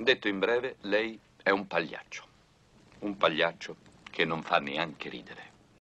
Detto in breve, lei è un pagliaccio. Un pagliaccio che non fa neanche ridere.